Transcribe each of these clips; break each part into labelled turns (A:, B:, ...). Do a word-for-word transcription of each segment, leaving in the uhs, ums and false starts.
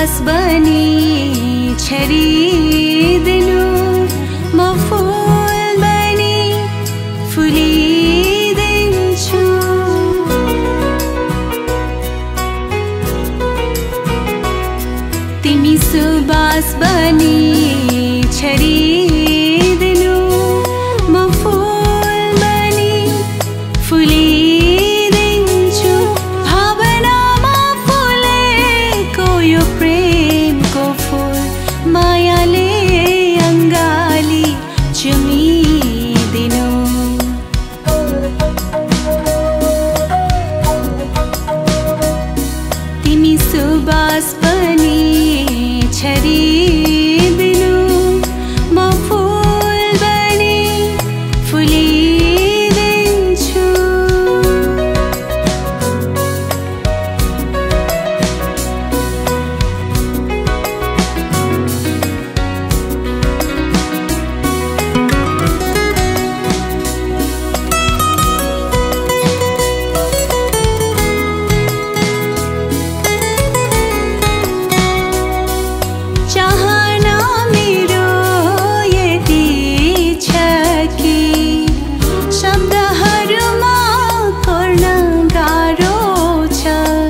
A: सुबास बनी छरिदिनु म फूल बनी फुलिदिन्छु। तिमी सुबास बनी छरिदिनु म फूल बनी फुलिदिन्छु। भावनामा फुलेको यो प्रेमको फूल मायाले अङ्गाली चुमिदिनु। तिमी सुबास बनी छरिदिनु म फूल बनी फुलिदिन्छु। चाहना मेरो यति छ कि शब्दहरूमा गर्न गाह्रो छ।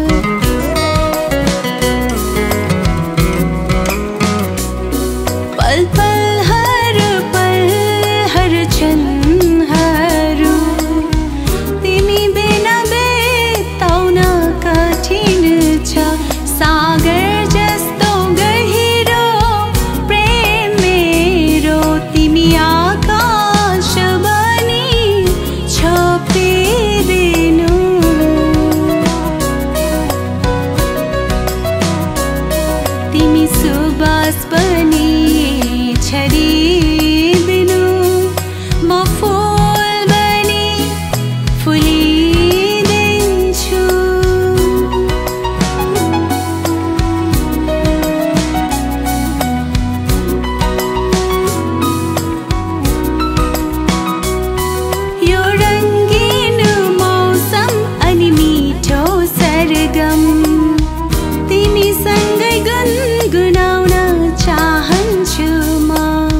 A: पल पल हर पल हर क्षणहरू तिमी बिना बिताउन कठिन छ। सागर जस्तो गहिरो प्रेम मेरो तिमी आकाश बनी छोपिदिनु। तिमी सुबास बनी छरिदिनु म फूल बनी फुलिदिन्छु। यो रङ्गीन मौसम अनि मिठो सरगम तिमीसँगै गुनगुनाउन चाहन्छु म।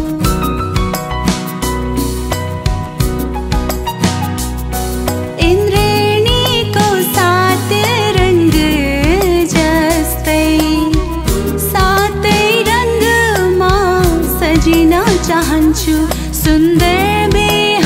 A: इन्द्रेणीको सात रङ्ग जस्तै सातै रङ्गमा सजिन चाहन्छु। सुन्दर